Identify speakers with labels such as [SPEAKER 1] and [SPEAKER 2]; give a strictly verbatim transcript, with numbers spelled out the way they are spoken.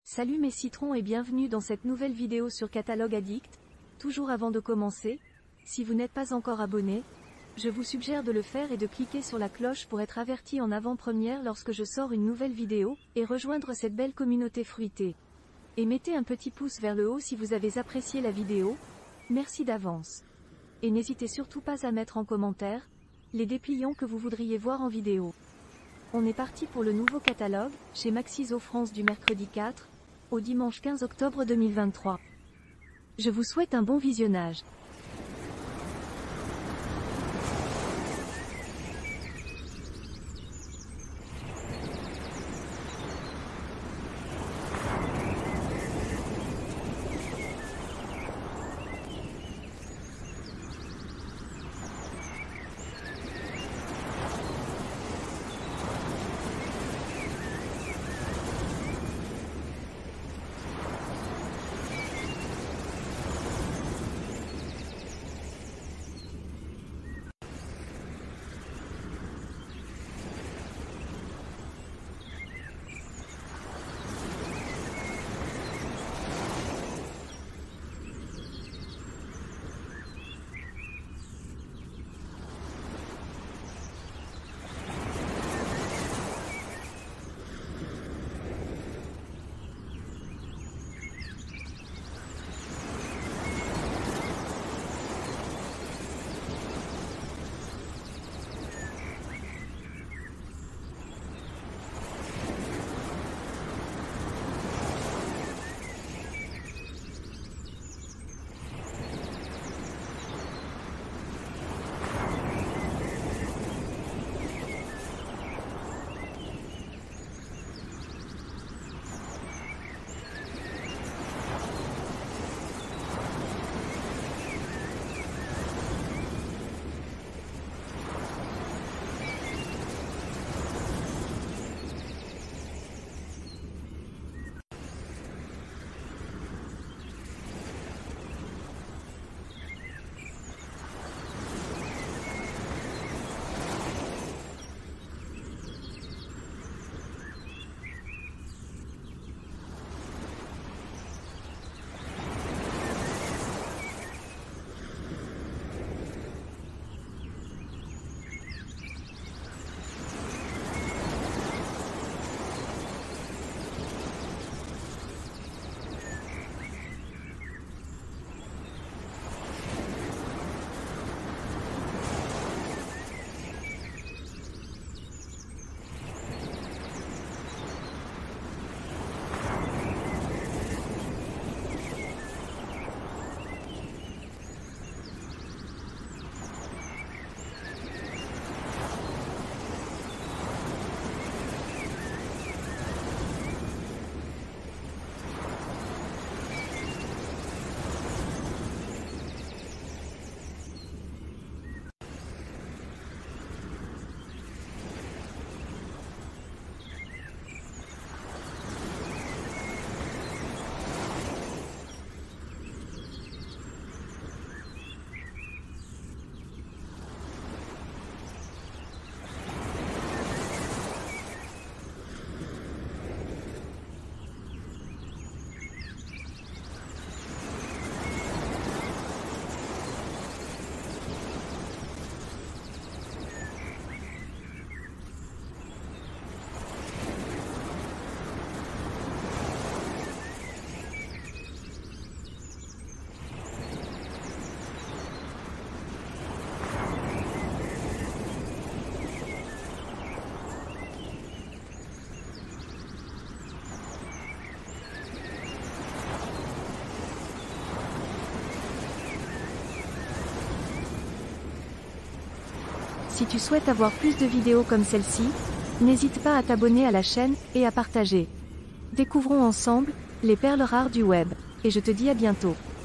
[SPEAKER 1] Salut mes citrons et bienvenue dans cette nouvelle vidéo sur Catalogue Addict. Toujours avant de commencer, si vous n'êtes pas encore abonné, je vous suggère de le faire et de cliquer sur la cloche pour être averti en avant-première lorsque je sors une nouvelle vidéo, et rejoindre cette belle communauté fruitée. Et mettez un petit pouce vers le haut si vous avez apprécié la vidéo, merci d'avance. Et n'hésitez surtout pas à mettre en commentaire les dépliants que vous voudriez voir en vidéo. On est parti pour le nouveau catalogue, chez Maxiso France du mercredi quatre au dimanche quinze octobre deux mille vingt-trois. Je vous souhaite un bon visionnage. Si tu souhaites avoir plus de vidéos comme celle-ci, n'hésite pas à t'abonner à la chaîne, et à partager. Découvrons ensemble les perles rares du web, et je te dis à bientôt.